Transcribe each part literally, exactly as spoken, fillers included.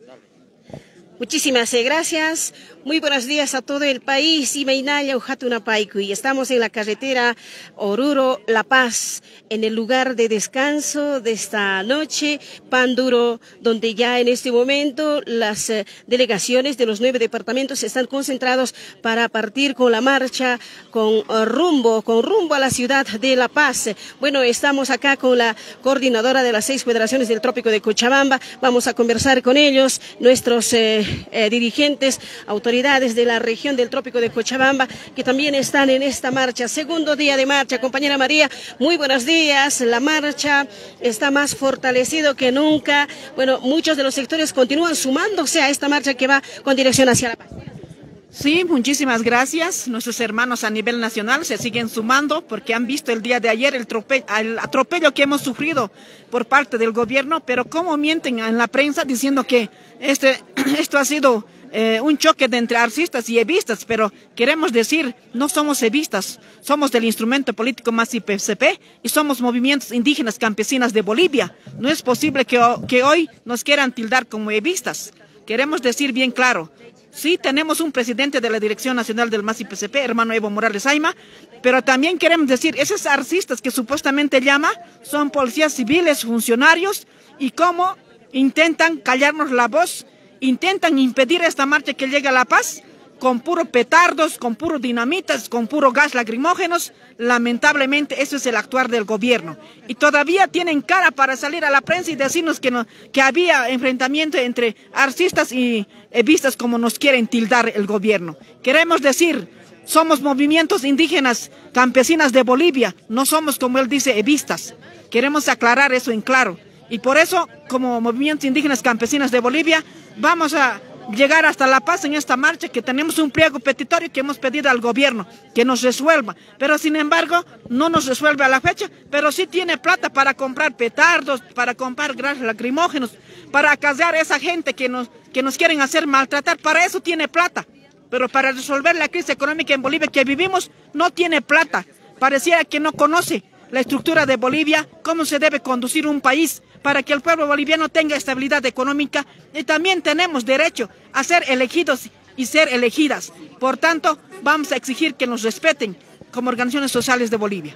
Muchísimas gracias. Muy buenos días a todo el país. Imainaya Ujatunapaiku. Y estamos en la carretera Oruro-La Paz, en el lugar de descanso de esta noche, Panduro, donde ya en este momento las eh, delegaciones de los nueve departamentos están concentrados para partir con la marcha, con uh, rumbo, con rumbo a la ciudad de La Paz. Bueno, estamos acá con la coordinadora de las seis federaciones del Trópico de Cochabamba. Vamos a conversar con ellos, nuestros eh, eh, dirigentes, autoridades de la región del Trópico de Cochabamba, que también están en esta marcha. Segundo día de marcha, compañera María, muy buenos días. La marcha está más fortalecido que nunca. Bueno, muchos de los sectores continúan sumándose a esta marcha que va con dirección hacia La Paz. Sí, muchísimas gracias. Nuestros hermanos a nivel nacional se siguen sumando porque han visto el día de ayer el, trope el atropello que hemos sufrido por parte del gobierno, pero cómo mienten en la prensa diciendo que este, esto ha sido eh, un choque de entre arcistas y evistas, pero queremos decir, no somos evistas, somos del instrumento político M A S I P C P y somos movimientos indígenas campesinas de Bolivia. No es posible que, que hoy nos quieran tildar como evistas. Queremos decir bien claro, sí tenemos un presidente de la Dirección Nacional del M A S I P C P, hermano Evo Morales Ayma, pero también queremos decir, esos arcistas que supuestamente llama son policías civiles, funcionarios, y cómo intentan callarnos la voz, intentan impedir esta marcha que llegue a La Paz, con puro petardos, con puro dinamitas, con puro gas lacrimógenos. Lamentablemente eso es el actuar del gobierno. Y todavía tienen cara para salir a la prensa y decirnos que, no, que había enfrentamiento entre arcistas y evistas como nos quieren tildar el gobierno. Queremos decir, somos movimientos indígenas campesinas de Bolivia, no somos como él dice evistas. Queremos aclarar eso en claro. Y por eso, como movimientos indígenas campesinas de Bolivia, vamos a llegar hasta La Paz en esta marcha, que tenemos un pliego petitorio que hemos pedido al gobierno que nos resuelva, pero sin embargo no nos resuelve a la fecha, pero sí tiene plata para comprar petardos, para comprar gases lacrimógenos, para acasear a esa gente que nos, que nos quieren hacer maltratar, para eso tiene plata, pero para resolver la crisis económica en Bolivia que vivimos no tiene plata. Pareciera que no conoce la estructura de Bolivia, cómo se debe conducir un país para que el pueblo boliviano tenga estabilidad económica, y también tenemos derecho a ser elegidos y ser elegidas. Por tanto, vamos a exigir que nos respeten como organizaciones sociales de Bolivia.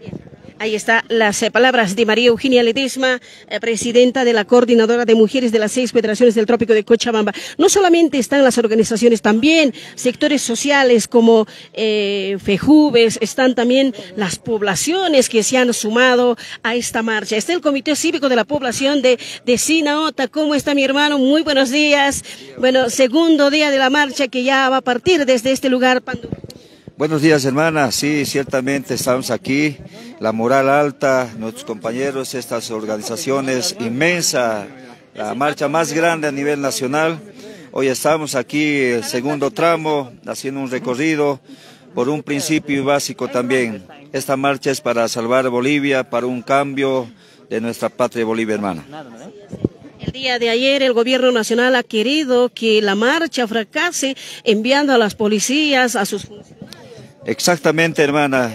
Ahí están las eh, palabras de María Eugenia Ledesma, eh, presidenta de la Coordinadora de Mujeres de las seis Federaciones del Trópico de Cochabamba. No solamente están las organizaciones, también sectores sociales como eh, FEJUVES, están también las poblaciones que se han sumado a esta marcha. Está el Comité Cívico de la Población de, de Sinaota. ¿Cómo está mi hermano? Muy buenos días. Bueno, segundo día de la marcha que ya va a partir desde este lugar, Panduro. Buenos días, hermana. Sí, ciertamente estamos aquí, la moral alta, nuestros compañeros, estas organizaciones, inmensa, la marcha más grande a nivel nacional. Hoy estamos aquí, el segundo tramo, haciendo un recorrido por un principio básico también. Esta marcha es para salvar Bolivia, para un cambio de nuestra patria Bolivia, hermana. El día de ayer el gobierno nacional ha querido que la marcha fracase enviando a las policías, a sus funcionarios. Exactamente, hermana,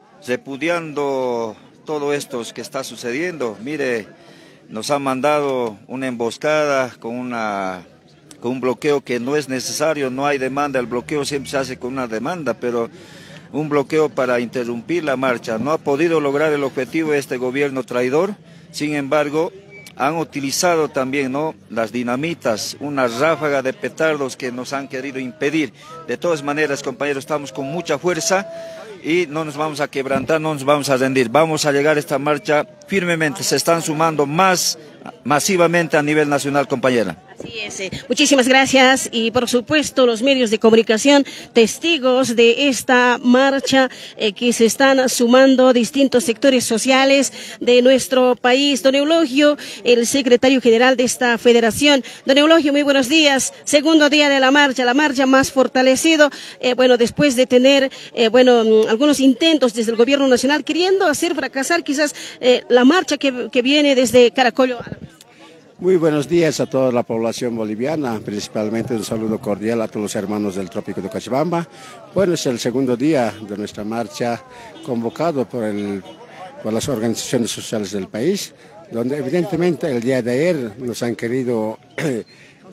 repudiando todo esto que está sucediendo. Mire, nos han mandado una emboscada con, una, con un bloqueo que no es necesario, no hay demanda, el bloqueo siempre se hace con una demanda, pero un bloqueo para interrumpir la marcha. No ha podido lograr el objetivo de este gobierno traidor, sin embargo, han utilizado también, ¿no?, las dinamitas, una ráfaga de petardos que nos han querido impedir. De todas maneras, compañeros, estamos con mucha fuerza y no nos vamos a quebrantar, no nos vamos a rendir. Vamos a llegar a esta marcha firmemente. Se están sumando más masivamente a nivel nacional, compañera. Así es. Eh. Muchísimas gracias y por supuesto los medios de comunicación, testigos de esta marcha eh, que se están sumando distintos sectores sociales de nuestro país. Don Eulogio, el secretario general de esta federación. Don Eulogio, muy buenos días. Segundo día de la marcha, la marcha más fortalecido, eh, bueno, después de tener, eh, bueno, algunos intentos desde el gobierno nacional queriendo hacer fracasar quizás eh, la marcha que, que viene desde Caracollo. Muy buenos días a toda la población boliviana, principalmente un saludo cordial a todos los hermanos del Trópico de Cochabamba. Bueno, es el segundo día de nuestra marcha convocado por, el, por las organizaciones sociales del país, donde evidentemente el día de ayer nos han querido eh,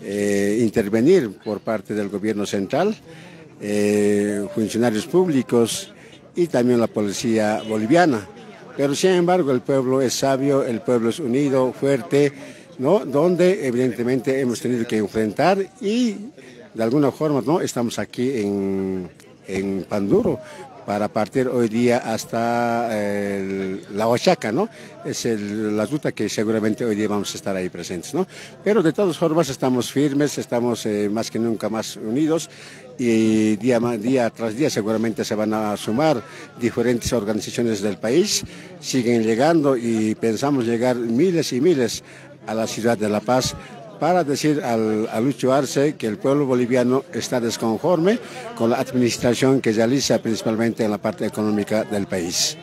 eh, intervenir por parte del gobierno central, eh, funcionarios públicos y también la policía boliviana. Pero sin embargo el pueblo es sabio, el pueblo es unido, fuerte, ¿no? Donde evidentemente hemos tenido que enfrentar y de alguna forma, ¿no? Estamos aquí en, en Panduro para partir hoy día hasta eh, la Huachaca, ¿no? Es el, la ruta que seguramente hoy día vamos a estar ahí presentes, ¿no? Pero de todas formas estamos firmes, estamos eh, más que nunca más unidos y día, día tras día seguramente se van a sumar diferentes organizaciones del país, siguen llegando y pensamos llegar miles y miles a la ciudad de La Paz para decir al, a Lucho Arce que el pueblo boliviano está desconforme con la administración que realiza principalmente en la parte económica del país.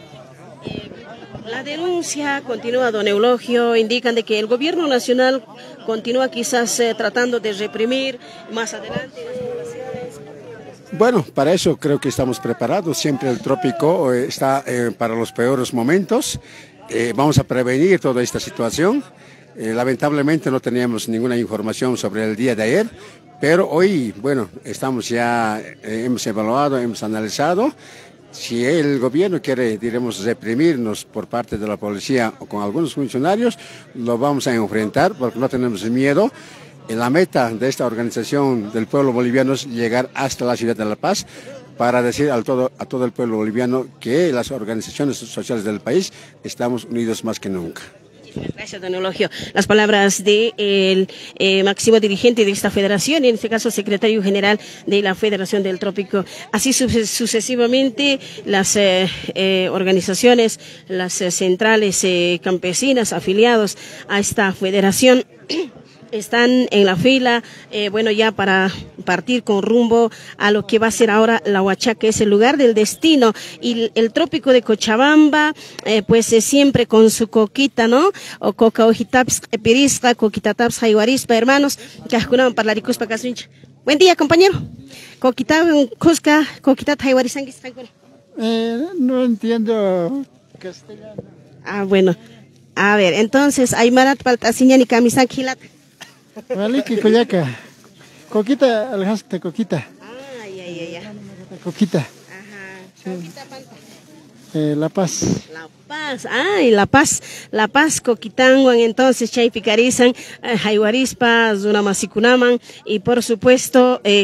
La denuncia continúa, don Eulogio, indican de que el gobierno nacional continúa quizás eh, tratando de reprimir más adelante las poblaciones. Bueno, para eso creo que estamos preparados, siempre el trópico eh, está eh, para los peores momentos, eh, vamos a prevenir toda esta situación. Eh, lamentablemente no teníamos ninguna información sobre el día de ayer, pero hoy, bueno, estamos ya, eh, hemos evaluado, hemos analizado. Si el gobierno quiere, diremos, reprimirnos por parte de la policía o con algunos funcionarios, lo vamos a enfrentar porque no tenemos miedo. Y la meta de esta organización del pueblo boliviano es llegar hasta la ciudad de La Paz para decir al todo, a todo el pueblo boliviano que las organizaciones sociales del país estamos unidos más que nunca. Gracias, don Eulogio. Las palabras del de eh, máximo dirigente de esta federación, en este caso secretario general de la Federación del Trópico. Así sucesivamente las eh, eh, organizaciones, las eh, centrales eh, campesinas afiliados a esta federación están en la fila, eh, bueno, ya para partir con rumbo a lo que va a ser ahora la Huachaca, que es el lugar del destino. Y el, el trópico de Cochabamba, eh, pues eh, siempre con su coquita, ¿no? O coca ojitaps, epirisca, coquitataps, jaiwarispa, hermanos, que para la para Casuncha. Buen día, compañero. Coquita, cusca, coquitat, jaiwarisanguis, eh, no entiendo castellano. Ah, bueno. A ver, entonces, Aymarat, Paltasiñan y Camisan Gilat. Maliki Coyaca, coquita, alhasta coquita. Ay, ay, ay, coquita. Ajá. Coquita panta. Eh, La Paz. La Paz, ay, La Paz, La Paz, Coquitanguan, entonces, Chay Picarizan, Jaiwarispa, Zunamasicunaman, y por supuesto, eh,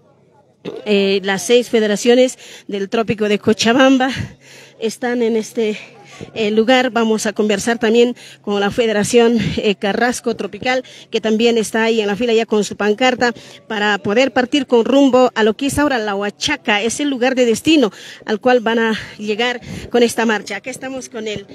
eh, las seis federaciones del trópico de Cochabamba están en este el lugar. Vamos a conversar también con la Federación eh, Carrasco Tropical, que también está ahí en la fila ya con su pancarta para poder partir con rumbo a lo que es ahora la Huachaca, es el lugar de destino al cual van a llegar con esta marcha. Acá estamos con el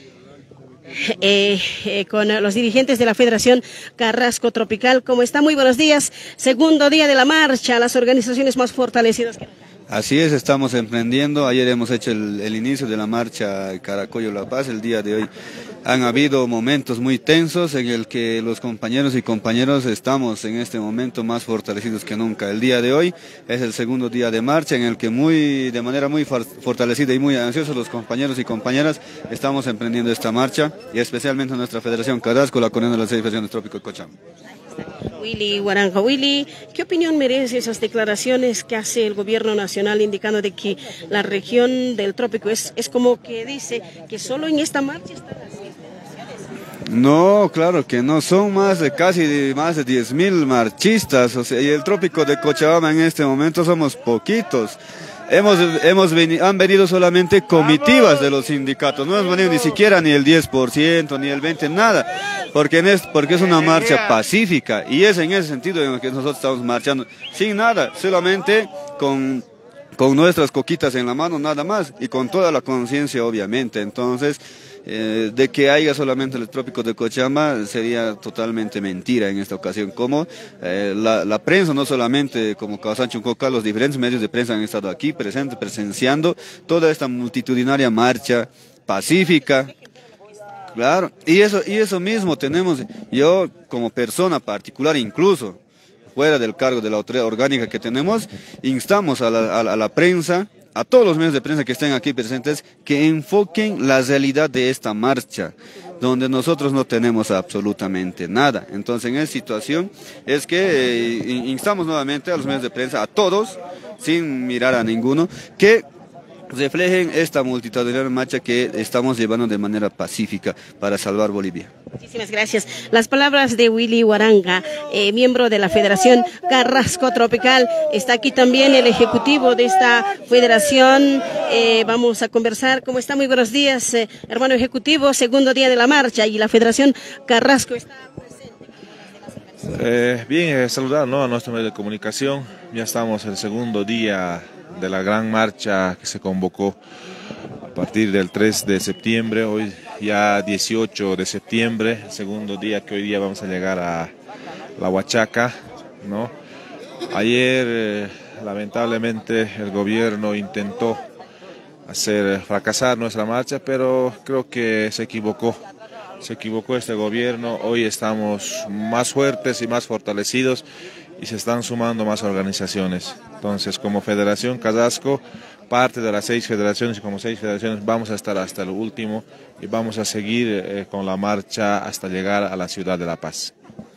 Eh, eh, con los dirigentes de la Federación Carrasco Tropical. ¿Cómo está? Muy buenos días. Segundo día de la marcha, las organizaciones más fortalecidas que nunca. Así es, estamos emprendiendo. Ayer hemos hecho el, el inicio de la marcha Caracollo La Paz. El día de hoy han habido momentos muy tensos en el que los compañeros y compañeras estamos en este momento más fortalecidos que nunca. El día de hoy es el segundo día de marcha en el que muy de manera muy fortalecida y muy ansiosos los compañeros y compañeras estamos emprendiendo esta marcha, y especialmente nuestra Federación Carrasco, la Coordinadora de las seis Federaciones Trópico de Cochabamba. Willy Guaranja, Willy, ¿qué opinión merece esas declaraciones que hace el gobierno nacional indicando de que la región del trópico es, es como que dice que solo en esta marcha están las seis federaciones? No, claro que no, son más de casi de, más de diez mil marchistas, o sea, y el trópico de Cochabamba en este momento somos poquitos. Hemos, hemos venido, han venido solamente comitivas de los sindicatos, no hemos venido ni siquiera ni el diez por ciento, ni el veinte por ciento, nada, porque, en es, porque es una marcha pacífica, y es en ese sentido en el que nosotros estamos marchando, sin nada, solamente con, con nuestras coquitas en la mano, nada más, y con toda la conciencia, obviamente. Entonces, Eh, de que haya solamente el trópico de Cochabamba sería totalmente mentira en esta ocasión. Como eh, la, la prensa, no solamente como Casancho Coca, los diferentes medios de prensa han estado aquí presentes, presenciando toda esta multitudinaria marcha pacífica. Claro, y eso, y eso mismo tenemos, yo como persona particular, incluso fuera del cargo de la autoridad orgánica que tenemos, instamos a la, a la, a la prensa, a todos los medios de prensa que estén aquí presentes, que enfoquen la realidad de esta marcha. donde nosotros no tenemos absolutamente nada. Entonces, en esa situación es que eh, instamos nuevamente a los medios de prensa, a todos, sin mirar a ninguno, que reflejen esta multitudinaria marcha que estamos llevando de manera pacífica para salvar Bolivia. Muchísimas gracias. Las palabras de Willy Huaranga, eh, miembro de la Federación Carrasco Tropical. Está aquí también el ejecutivo de esta federación. Eh, vamos a conversar. ¿Cómo está? Muy buenos días, eh, hermano ejecutivo. Segundo día de la marcha y la Federación Carrasco está presente. Eh, bien, eh, saludar, ¿no?, a nuestro medio de comunicación. Ya estamos en el segundo día de la gran marcha que se convocó a partir del tres de septiembre, hoy ya dieciocho de septiembre, el segundo día que hoy día vamos a llegar a la Huachaca, ¿no? Ayer, eh, lamentablemente, el gobierno intentó hacer fracasar nuestra marcha, pero creo que se equivocó. Se equivocó este gobierno. Hoy estamos más fuertes y más fortalecidos y se están sumando más organizaciones. Entonces, como Federación Carrasco, parte de las seis federaciones, y como seis federaciones vamos a estar hasta el último y vamos a seguir eh, con la marcha hasta llegar a la ciudad de La Paz.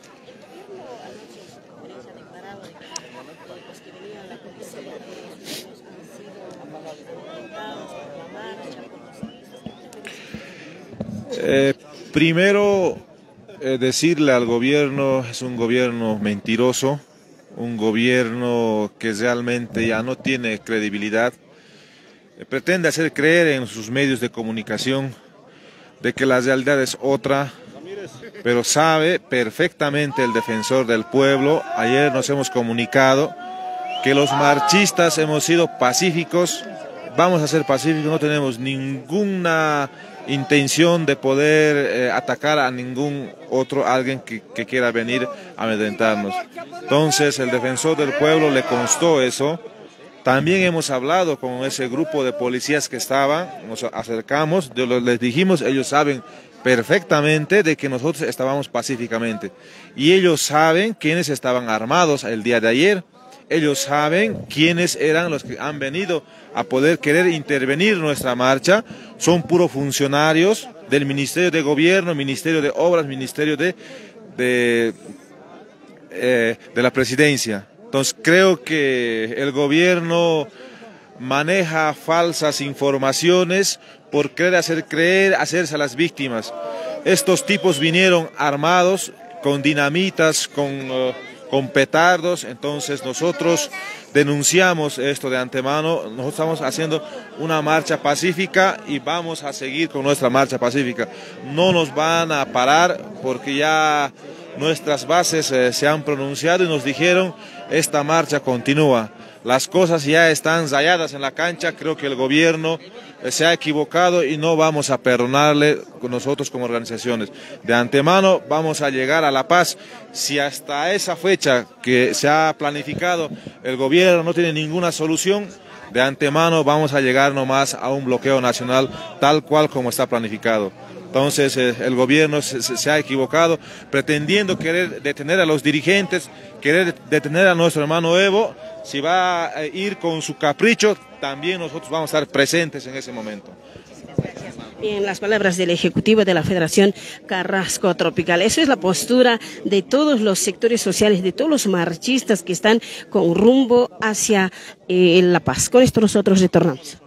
Eh, primero, eh, decirle al gobierno, es un gobierno mentiroso, un gobierno que realmente ya no tiene credibilidad, eh, pretende hacer creer en sus medios de comunicación de que la realidad es otra, pero sabe perfectamente el defensor del pueblo. Ayer nos hemos comunicado que los marchistas hemos sido pacíficos, vamos a ser pacíficos, no tenemos ninguna intención de poder eh, atacar a ningún otro, alguien que, que quiera venir a amedrentarnos. Entonces, el defensor del pueblo le constó eso. También hemos hablado con ese grupo de policías que estaban, nos acercamos, les dijimos, ellos saben perfectamente de que nosotros estábamos pacíficamente. Y ellos saben quiénes estaban armados el día de ayer. Ellos saben quiénes eran los que han venido a poder querer intervenir nuestra marcha. Son puros funcionarios del Ministerio de Gobierno, Ministerio de Obras, Ministerio de, de, eh, de la Presidencia. Entonces creo que el gobierno maneja falsas informaciones por querer hacer creer, hacerse a las víctimas. Estos tipos vinieron armados con dinamitas, con... Uh, con petardos. Entonces nosotros denunciamos esto de antemano. Nosotros estamos haciendo una marcha pacífica y vamos a seguir con nuestra marcha pacífica. No nos van a parar porque ya nuestras bases eh, se han pronunciado y nos dijeron esta marcha continúa. Las cosas ya están rayadas en la cancha. Creo que el gobierno eh, se ha equivocado y no vamos a perdonarle nosotros como organizaciones. De antemano vamos a llegar a La Paz. Si hasta esa fecha que se ha planificado el gobierno no tiene ninguna solución, de antemano vamos a llegar nomás a un bloqueo nacional tal cual como está planificado. Entonces eh, el gobierno se, se ha equivocado pretendiendo querer detener a los dirigentes, querer detener a nuestro hermano Evo. Si va a ir con su capricho, también nosotros vamos a estar presentes en ese momento. Bien, las palabras del ejecutivo de la Federación Carrasco Tropical. Eso es la postura de todos los sectores sociales, de todos los marchistas que están con rumbo hacia eh, La Paz. Con esto nosotros retornamos.